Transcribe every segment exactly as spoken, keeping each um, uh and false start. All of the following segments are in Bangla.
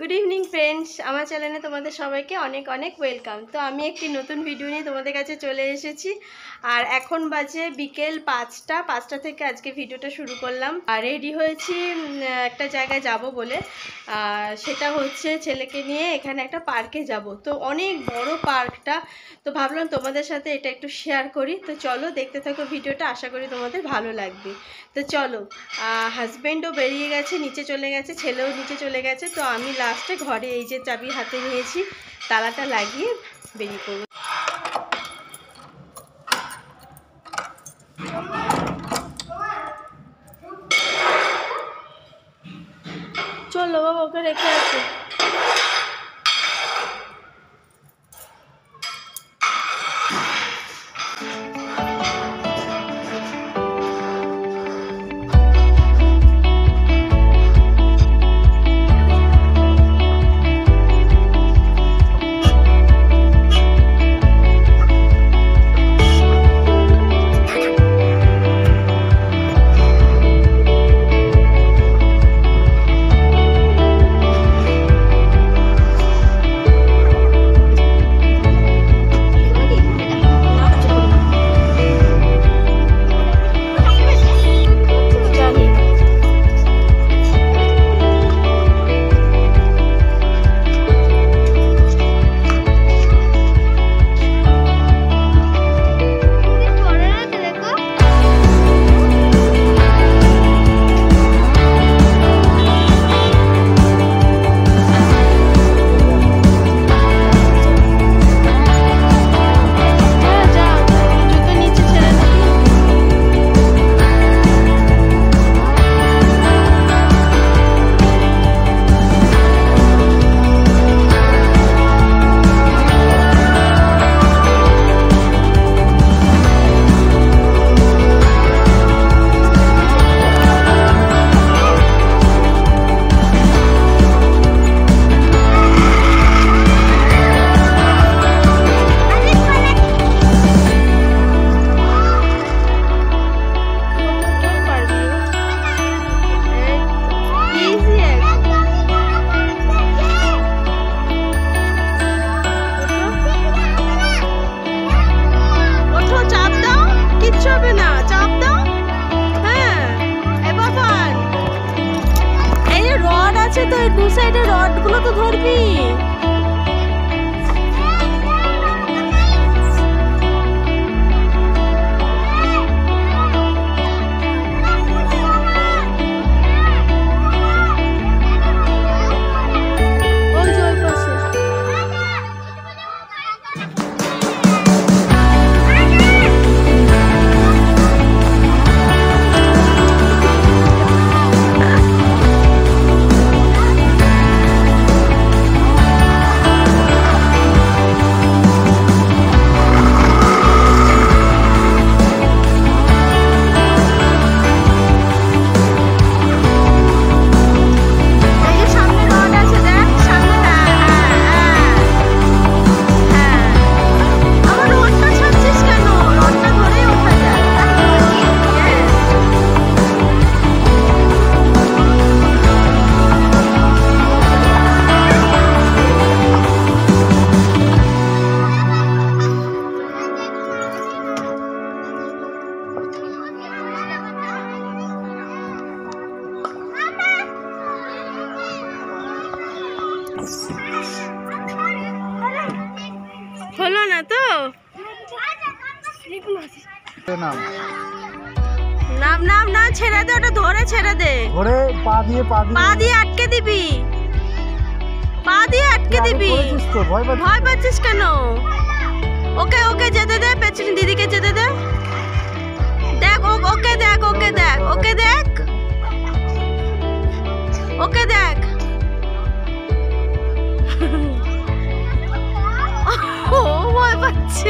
गुड इवनिंग फ्रेंड्स आमार चैनेले तुम्हारे सबाइके अनेक अनेक वेलकाम। तो आमी एक नतून भिडियो निये तुम्हारे काछे चले एसेछि और एखन बाजे बिकेल पाँचटा पाँचटा थेके आज के भिडियोटा शुरू करलाम। और रेडी होयेछि एकटा जायगाय जाबो बोले, सेटा होच्छे छेलेके निये एखाने एकटा पार्के जाबो। तो अनेक बड़ो पार्कटा, तो भाबलाम तुम्हादेर साथे एटा एकटु शेयर करी। तो चलो देखते थाको भिडियोटा, आशा करी तुम्हादेर भालो लागबे। तो चलो हाजबैंडो बेरिये गेছে, नीचे चले गेছে, छेलेও नीचे चले गेছে। तो आमी लास्टे घरे এই যে চাবি হাতে নিয়েছি, তালাটা লাগিয়ে বেরিয়ে পড়ব। চলো বাবা, ওকে রেখে আসো। तो दो साइडे रड गुलो तो धरबी। হলো না তো নাম নাম নাম না ছেড়ে দে, ওটা ধরে ছেড়ে দে, ধরে পা দিয়ে পা দিয়ে পা দিয়ে আটকে দিবি, পা দিয়ে আটকে দিবি। ভয় পাচ্ছিস কেন? ওকে ওকে যেতে দে, পেছনে দিদিকে যেতে দে। দেখ ওকে দেখ, ওকে দেখ, ওকে দেখ, ওকে দেখ। ভয় পাচ্ছে,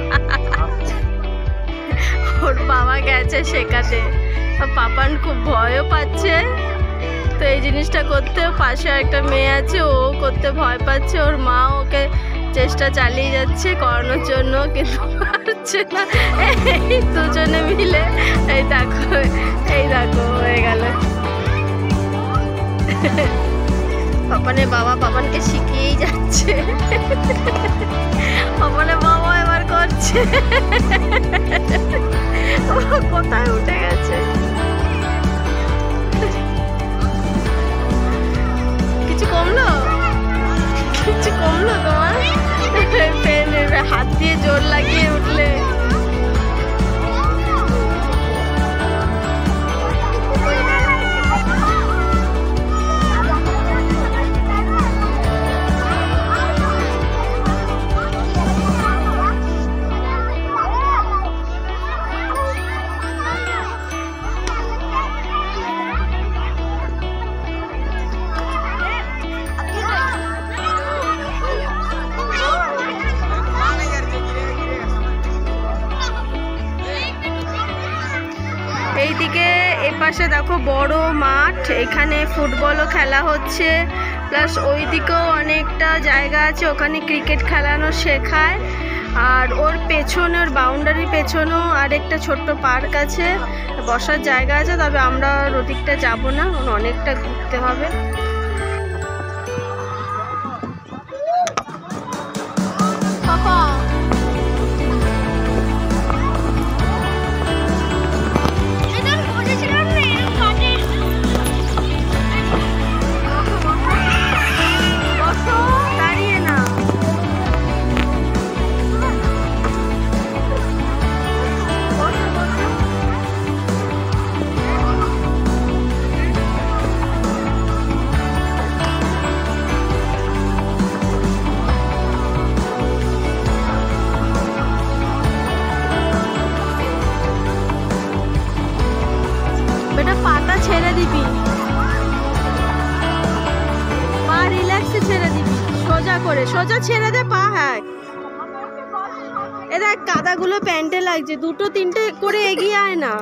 ওর বাবা গেছে শেখাতে, পাপান খুব ভয়ও পাচ্ছে। তো এই জিনিসটা করতে পাশে একটা মেয়ে আছে, ও করতে ভয় পাচ্ছে, ওর মা ওকে চেষ্টা চালিয়ে যাচ্ছে করানোর জন্য, কিন্তু পারছে না। এই দুজনে মিলে এই দেখো, এই দেখো হয়ে গেল। পাপানের বাবা পাপানকে শিখিয়েই যাচ্ছে। পাপানের বাবা এবার করছে। কোথায় উঠে গেছে? কিছু কমলো? কিছু কমলো তোমার? হাত দিয়ে জোর লাগিয়ে উঠলে। এইদিকে এপাশে দেখো বড় মাঠ, এখানে ফুটবলও খেলা হচ্ছে, প্লাস ওইদিকেও অনেকটা জায়গা আছে, ওখানে ক্রিকেট খেলানো শেখায়। আর ওর পেছনে, ওর বাউন্ডারির পেছনেও আরেকটা ছোট্ট পার্ক আছে, বসার জায়গা আছে। তবে আমরা ওদিকটা যাবো না, অনেকটা ঘুরতে হবে। ছেড়ে দিবি, পা রিল্যাক্সে ছেড়ে দিবি, সোজা করে, সোজা ছেড়ে দে পা। হ্যাঁ, এ দেখ কাদাগুলো প্যান্টে লাগছে, দুটো তিনটে করে এগিয়ে আয় না।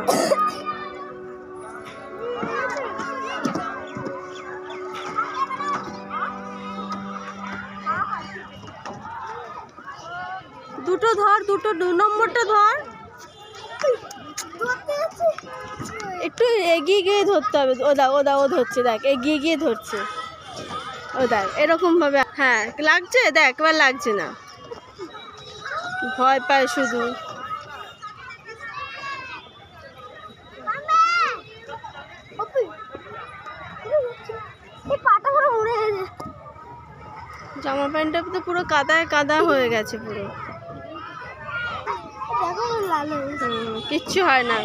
দুটো ধর, দুটো দু নম্বরটা ধর। একটু এগিয়ে গিয়ে ধরতে হবে। ও দা ও দা ও ধরছে, দেখ এগিয়ে গিয়ে ধরছে। ও দেখ এরকম ভাবে। হ্যাঁ লাগছে, দেখ এবার লাগছে না, ভয় পায় শুধু। জামা প্যান্টটা তো পুরো কাদায় কাদা হয়ে গেছে পুরো। কিচ্ছু হয় না।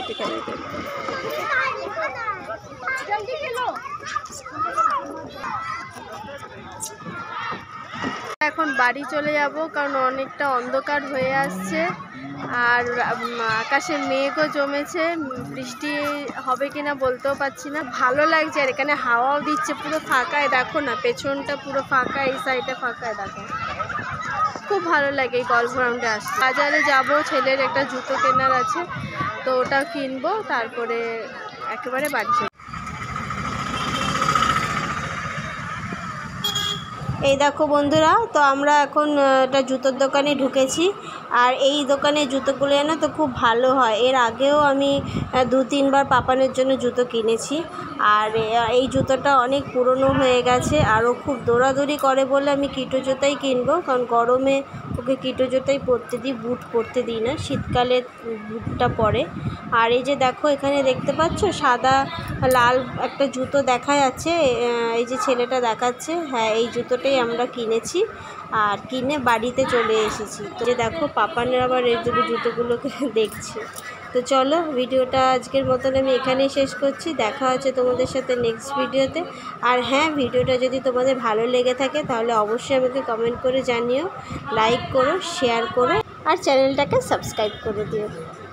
এখন বাড়ি চলে যাব, কারণ অনেকটা অন্ধকার হয়ে আসছে আর আকাশে মেঘও জমেছে, বৃষ্টি হবে কিনা বলতেও পারছি না। ভালো লাগছে আর এখানে হাওয়াও দিচ্ছে, পুরো ফাঁকায় দেখো না, পেছনটা পুরো ফাঁকা, এই সাইডে ফাঁকায় দেখো। খুব ভালো লাগে এই গল্ফ গ্রাউন্ডে আসতে। বাজারে যাব, ছেলের একটা জুতো কেনার আছে, তো ওটা কিনবো, তারপরে একেবারে বাড়ি চলে। এই দেখো বন্ধুরা, তো আমরা এখন একটা জুতোর দোকানে ঢুকেছি। আর এই দোকানে জুতোগুলো না তো খুব ভালো হয়। এর আগেও আমি দু তিনবার পাপানের জন্য জুতো কিনেছি। আর এই জুতোটা অনেক পুরনো হয়ে গেছে, আরও খুব দৌড়াদৌড়ি করে বলে আমি কিটো জুতোই কিনবো, কারণ গরমে ওকে কিটো জুতোই পরতে দিই, বুট পরতে দিই না, শীতকালে বুটটা পরে। আর এই যে দেখো এখানে দেখতে পাচ্ছ সাদা লাল একটা জুতো দেখা যাচ্ছে, এই যে ছেলেটা দেখাচ্ছে, হ্যাঁ এই জুতোটাই আমরা কিনেছি আর কিনে বাড়িতে চলে এসেছি। তো যে দেখো পাপানের আবার এই দুটো জুতোগুলোকে দেখছি। তো চলো ভিডিওটা আজকের মতন আমি এখানেই শেষ করছি। দেখা হচ্ছে তোমাদের সাথে নেক্সট ভিডিওতে। আর হ্যাঁ, ভিডিওটা যদি তোমাদের ভালো লেগে থাকে তাহলে অবশ্যই আমাকে কমেন্ট করে জানিও, লাইক করো, শেয়ার করো আর চ্যানেলটাকে সাবস্ক্রাইব করে দিও।